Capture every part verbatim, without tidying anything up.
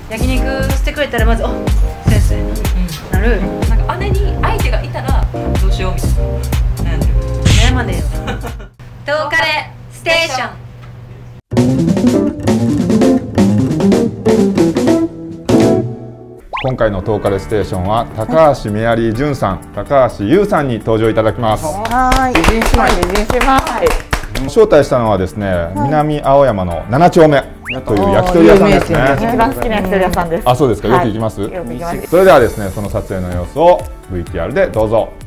焼肉してくれたらまず「お先生」なる。 なんか姉に相手がいたらどうしようみたいな悩んでる。 悩まねえよ。トーカレステーション。 今回のトーカレステーションは高橋メアリージュンさん、高橋優さんに登場いただきます。 はい、美人姉妹、美人姉妹。 招待したのはですね、南青山のなな丁目という焼き鳥屋さんですね。 一番好きな焼き鳥屋さんです。 あ、そうですか。よく行きます。 よく行きます。 それではですね、その撮影の様子を ブイティーアール でどうぞ。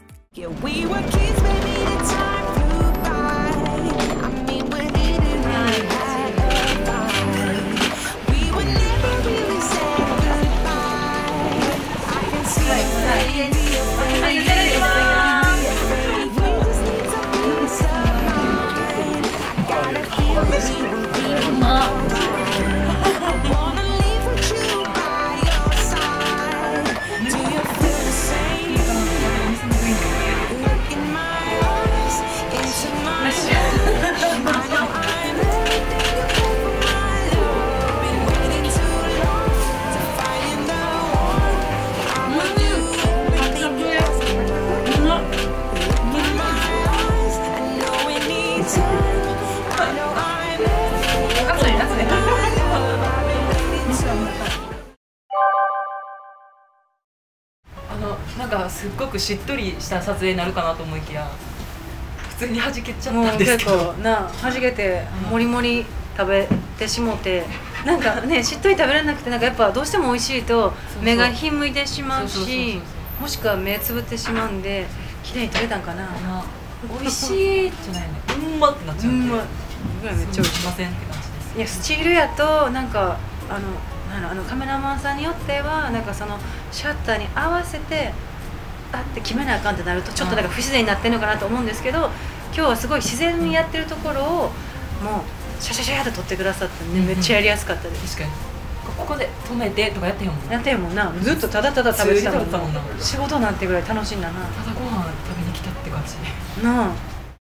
なんかすっごくしっとりした撮影になるかなと思いきや普通に弾けちゃったんですけど、 もう結構な弾けてもりもり食べてしもて、なんかねしっとり食べられなくて、なんかやっぱどうしても美味しいと目がひんむいてしまうし、もしくは目つぶってしまうんで綺麗に食べたんかな。 美味しいじゃないね、うんまってなっちゃうんで、 ぐらいめっちゃ美味しい。 ませんって感じです。 いやスチールやとなんかあのなんだろう、あのカメラマンさんによってはなんかそのシャッターに合わせてあって決めなあかんってなるとちょっとなんか不自然になってるのかなと思うんですけど、今日はすごい自然にやってるところをもうシャシャシャって撮ってくださってね、めっちゃやりやすかったです。 確かにここで止めてとかやってへんもんな。 やってへんもんな、ずっとただただ食べてたもんな。 もんな仕事なんてぐらい楽しいんだな。 ただご飯食べに来たって感じなあ、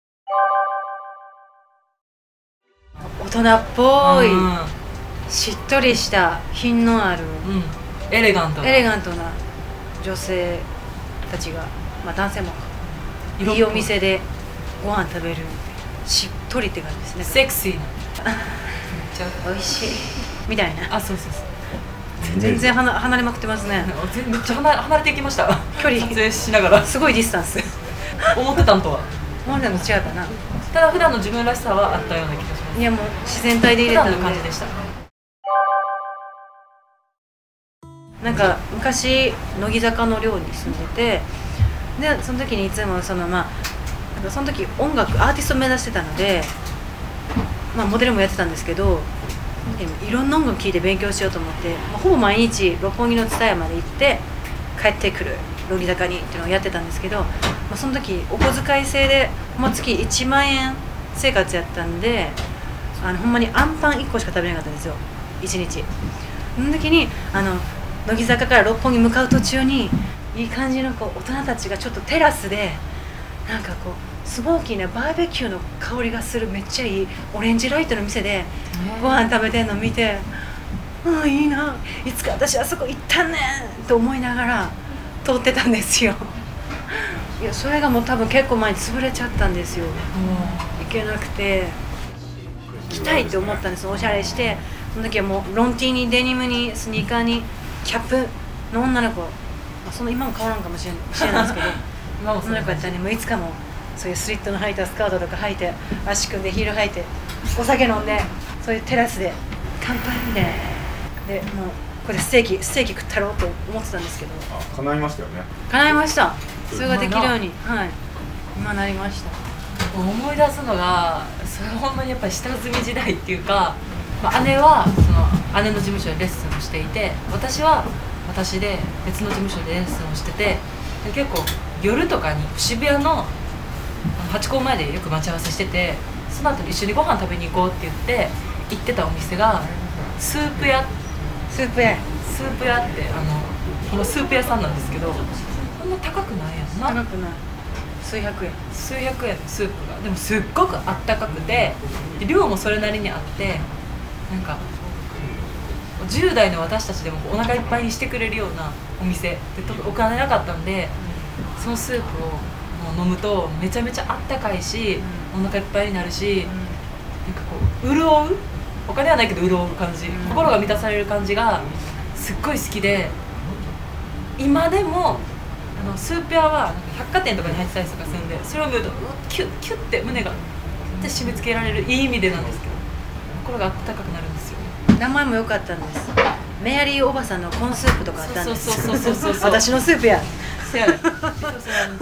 大人っぽいしっとりした品のある、 うん、エレガントなエレガントな女性たちが、まあ男性もいいお店でご飯食べるしっとりって感じですね。 セクシーなめっちゃ美味しいみたいな。 あ、そうそうそう、 全然離離れまくってますね。 めっちゃ離れ離れていきました。 距離撮影しながらすごいディスタンス。 思ってたんとは思ってたの違ったな。 ただ普段の自分らしさはあったような気がします。 いやもう自然体で入れた普段の感じでした。 なんか昔乃木坂の寮に住んでて、でその時にいつもそのまあなんかその時音楽アーティストを目指してたので、まあモデルもやってたんですけど、いろんな音楽聴いて勉強しようと思って、まあ、ほぼ毎日六本木の蔦屋まで行って帰ってくる乃木坂にっていうのをやってたんですけど、まあ、その時お小遣い制で、まあ、月いちまんえん生活やったんで、あのほんまにあんパンいっこしか食べれなかったんですよ、いちにち。その時にあの乃木坂から六本木向かう途中にいい感じのこう大人たちがちょっとテラスでなんかこうスモーキーなバーベキューの香りがするめっちゃいいオレンジライトの店でご飯食べてんの見て、ああいいな、いつか私あそこ行ったねんと思いながら通ってたんですよ。いやそれがもう多分結構前に潰れちゃったんですよ。行けなくて行きたいって思ったんです。おしゃれして、その時はもうロンティーにデニムにスニーカーにキャップの女の子、まあ、その今も変わらんかもしれない知れないですけど女の子やったらね、もういつかもそういうスリットの履いたスカートとか履いて足組んでヒール履いてお酒飲んでそういうテラスで乾杯みたいなで、もうこれでステーキステーキ食ったろうと思ってたんですけど、 あ、叶いましたよね。 叶いました。それができるように、はい、今なりました。 思い出すのがそれはほんまにやっぱり下積み時代っていうか、まあ、姉はその姉の事務所でレッスンをしていて、私は私で別の事務所でレッスンをしてて、で結構夜とかに渋谷のハチ公前でよく待ち合わせしてて、その後一緒にご飯食べに行こうって言って行ってたお店がスープ屋スープ屋スープ屋ってあのこのスープ屋さんなんですけど、こんな高くないやんな。 高くない、数百円数百円のスープがでもすっごくあったかくて、で量もそれなりにあって、なんかじゅう代の私たちでもお腹いっぱいにしてくれるようなお店でお金なかったんで、そのスープをもう飲むとめちゃめちゃあったかいし、お腹いっぱいになるし、なんかこう潤う、お金はないけど潤う感じ、心が満たされる感じがすっごい好きで、今でもあのスープ屋はなんか百貨店とかに入ってたりとかするんで、それを見るとうキュッキュッて胸がって締め付けられる、いい意味でなんですけど心が温かくなるんですよ。 名前も良かったんです。メアリーおばさんのコーンスープとかあったんです。 そうそうそうそうそう私のスープや。 せやねん。そうそうそう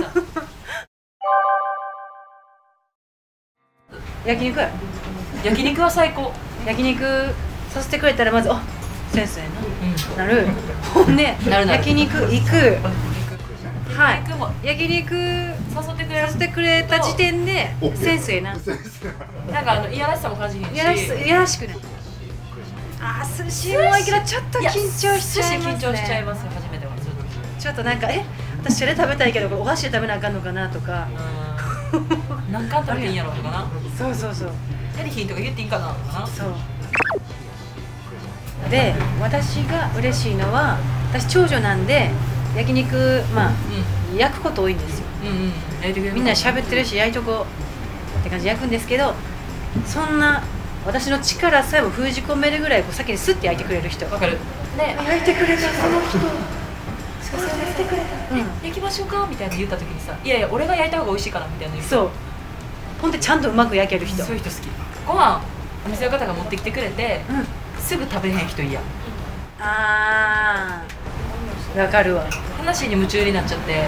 焼肉や。 焼肉は最高。 焼肉させてくれたらまずあ先生な、 うん、 なる。ほんでなるなる焼肉行く。はい。 焼肉も焼肉誘ってくれるさせてくれた時点で先生な。 なんかあのいやらしさも感じへんし。 いやらしいやらしくない。あー寿司もいいけどちょっと緊張しちゃいますね。 緊張しちゃいます初めては。 ちょっとなんかえ私それ食べたいけどこれお箸で食べなあかんのかなとか。 何貫食べていいんやろうとかな。 そうそうそう。 テリヒンとか言っていいんかなとかな。 そう。で私が嬉しいのは私長女なんで焼肉まあ、うん、焼くこと多いんですよ。 うんうん、焼いてくれる。 みんな喋ってるし焼いとこうって感じで焼くんですけど、そんな私の力さえも封じ込めるぐらいこう先にスッて焼いてくれる人。 わかる。 ね焼いてくれたその人。 焼いてくれた。うん、焼きましょうかみたいな言った時にさ、いやいや俺が焼いた方が美味しいからみたいな言う。 そう。ほんでちゃんとうまく焼ける人。 そういう人好き。ご飯お店の方が持ってきてくれて、うん、すぐ食べへん人嫌。 ああ。わかるわ。 話に夢中になっちゃって、うん、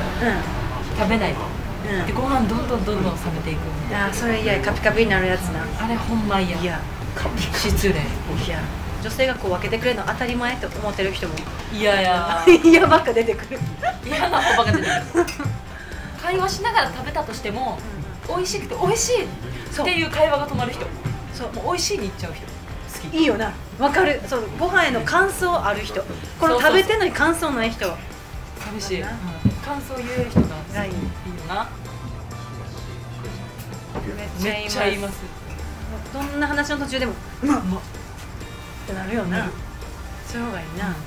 食べない。 うん、 でご飯どんどんどんどん冷めていく。 ああそれ嫌や。カピカピになるやつな。 あれほんま嫌。いや失礼。いや女性がこう分けてくれるの当たり前って思ってる人もいやいや嫌ばっか出てくる。 嫌な言葉が出てくる。会話しながら食べたとしても、うん、美味しくて美味しいっていう会話が止まる人。そうもう美味しいに言っちゃう人好き。 いいよな。わかる。そうご飯への感想ある人。この食べてんのに感想ない人。 寂しい。うん、感想言える人がいいよな。めっちゃ言います。 どんな話の途中でもうまっってなるよな。そういう方がいいな。やっ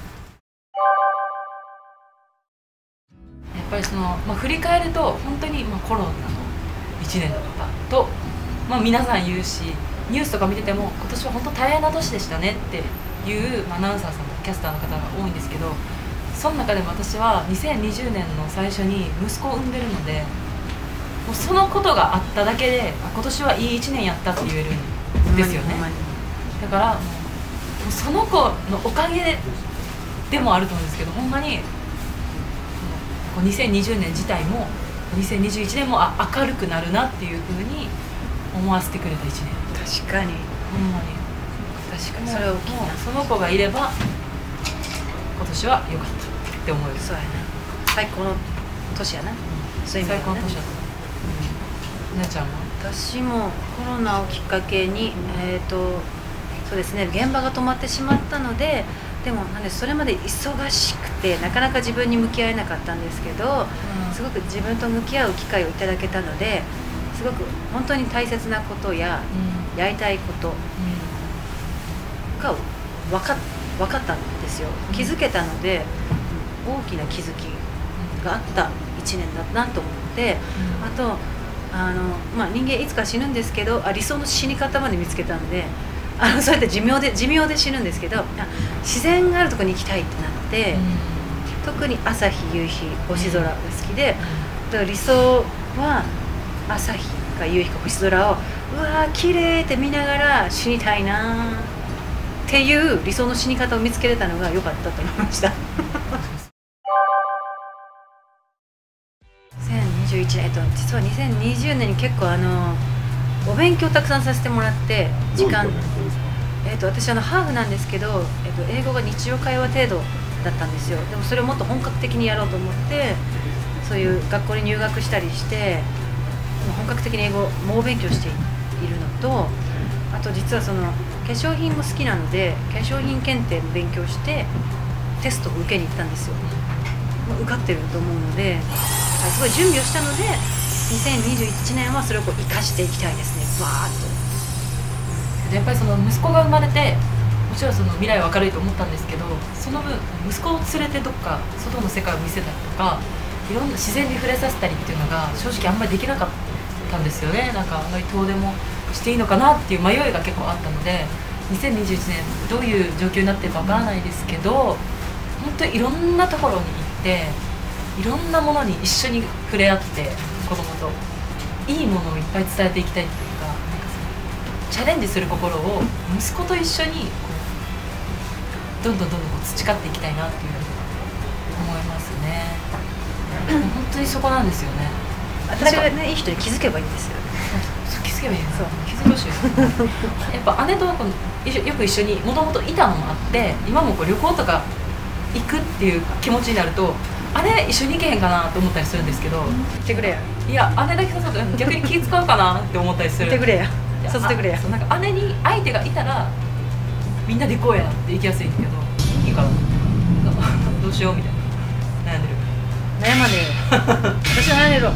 ぱりその、まあ、振り返ると本当に、まあ、コロナのいちねんだったと、まあ、皆さん言うしニュースとか見てても今年は本当大変な年でしたねっていう、まあ、アナウンサーさんとかキャスターの方が多いんですけど、その中でも私はにせんにじゅうねんの最初に息子を産んでるので、もうそのことがあっただけで今年はいいいちねんやったって言えるんですよね。だからもうその子のおかげでもあると思うんですけど、ほんまににせんにじゅうねん自体もにせんにじゅういちねんもあ明るくなるなっていうふうに思わせてくれたいちねん。 確かにほんまに確かにそれは大きいな。 その子がいれば今年は良かったって思える。 そうやな。最高の年やな。そういう意味ではね。 最高の年だった。なちゃんは？ 私もコロナをきっかけにえっとそうですね、現場が止まってしまったので、でもなんでそれまで忙しくてなかなか自分に向き合えなかったんですけど、うん、すごく自分と向き合う機会をいただけたので、すごく本当に大切なことや、うん、やりたいことが分か、分かったんですよ。気づけたので、大きな気づきがあったいちねんだなと思って、うん、あとあの、まあ、人間いつか死ぬんですけど、あ理想の死に方まで見つけたんで、あのそうやって寿命で寿命で死ぬんですけど、自然があるところに行きたいってなって、うん、特に朝日夕日星空が好きで、うん、だから理想は朝日か夕日か星空をうわー綺麗って見ながら死にたいなっていう理想の死に方を見つけれたのが良かったと思いました。にせんにじゅういちねん、えっと、実はにせんにじゅうねんに結構あのお勉強たくさんさせてもらって時間、えっと、私あのハーフなんですけど、えっと、英語が日常会話程度だったんですよ。でもそれをもっと本格的にやろうと思ってそういう学校に入学したりして本格的に英語を猛勉強しているのと、あと実はその化粧品も好きなので化粧品検定も勉強してテストを受けに行ったんですよ。受かってると思うので、すごい準備をしたのでにせんにじゅういちねんはそれをこう生かしていきたいですね。バーッとやっぱりその息子が生まれてもちろんその未来は明るいと思ったんですけど、その分息子を連れてどっか外の世界を見せたりとか、いろんな自然に触れさせたりっていうのが正直あんまりできなかったんですよね。なんかあんまり遠出もしていいのかなっていう迷いが結構あったので、にせんにじゅういちねんどういう状況になってるかわからないですけど、本当にいろんなところに行っていろんなものに一緒に触れ合って、子供といいものをいっぱい伝えていきたいっていうか、なんかそのチャレンジする心を息子と一緒にこうどんどんどんどんこう培っていきたいなっていうふうに思いますね。本当にそこなんですよね。 私がね、いい人に気づけばいいんですよ。 そう気づけばいいんですよ。気づいてほしいやっぱ姉とこのよく一緒にもともといたのもあって、今もこう旅行とか行くっていう気持ちになると、姉一緒に行けへんかなと思ったりするんですけど、 言ってくれや。 いや姉だけ誘うと逆に気使うかなって思ったりする。 言ってくれや。誘ってくれや。 そう、なんか姉に相手がいたらみんなで行こうやって行きやすいんだけど、いいかなどうしようみたいな悩んでる。 悩まねえよ。私は悩んでるわ。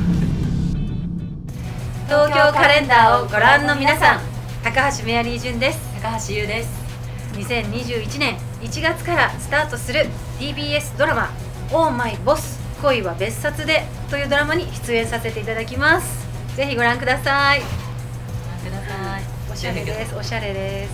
東京カレンダーをご覧の皆さん、高橋メアリージュンです。 高橋優です。 にせんにじゅういちねんいちがつからスタートする ティービーエス ドラマ「オーマイボス恋は別冊で」というドラマに出演させていただきます。ぜひご覧ください。 ご覧ください。 おしゃれです。おしゃれです。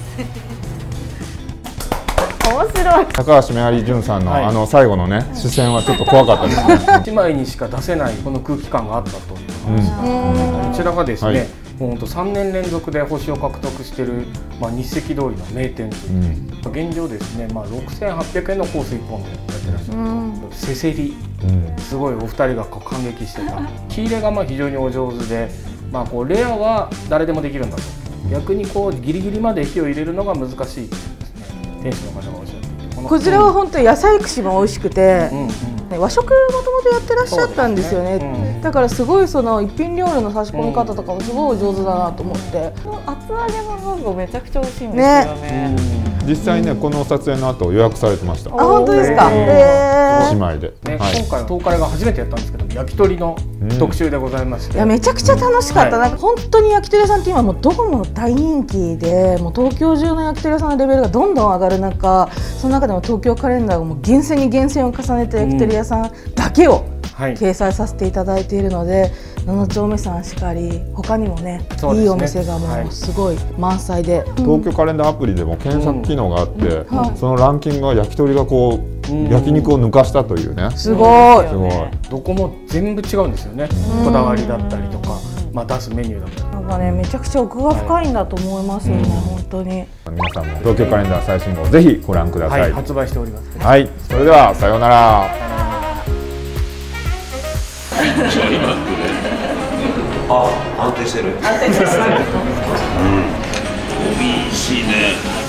面白い。 高橋メアリージュンさんの、 はい、 あの最後のね視線はちょっと怖かったですね。 一枚にしか出せないこの空気感があったという話、うん、こちらがですね、はい、もう本当さんねん連続で星を獲得している、まあ、日赤通りの名店という、うん、現状ですね、まあ、ろくせんはっぴゃくえんのコースいっぽんでやってらっしゃる、うん、せせり、うん、すごいお二人がこう感激してた火入れがまあ非常にお上手で、まあ、こうレアは誰でもできるんだと、逆にこうギリギリまで火を入れるのが難しいとですね、店主の方がおっしゃっていて、 こちらは本当に野菜串も美味しくて、うんうん、和食もともとやってらっしゃったんですよね。ね、うん、だからすごいその一品料理の差し込み方とかもすごい上手だなと思って、うん、厚揚げの方がめちゃくちゃ美味しいんですよね。ね、 うん、実際ねこの撮影の後予約されてました。 あ、本当ですか。 姉妹で、 ね、はい、今回東カレが初めてやったんですけど、焼き鳥の特集でございまして、うん、 いやめちゃくちゃ楽しかった、はい、なんか本当に焼き鳥屋さんって今もうどこも大人気で、もう東京中の焼き鳥屋さんのレベルがどんどん上がる中、その中でも東京カレンダーがもう厳選に厳選を重ねた焼き鳥屋さんだけを掲載させていただいているので、なな丁目さんしかり他にもね、いいお店がもうすごい満載で、 東京カレンダーアプリでも検索機能があって、うん、はい、そのランキングは焼き鳥がこう、うん、焼肉を抜かしたというね、 すごい、 すごい、 どこも全部違うんですよね、こだわりだったりとか、まあ、出すメニューだったり、 なんかねめちゃくちゃ奥が深いんだと思いますよね、はい、本当に。 皆さんも東京カレンダー最新号ぜひご覧ください。はい、 発売しております、ね。 はい、それではさようなら。 あ、安定してる。安定してる。うん。美味しいね。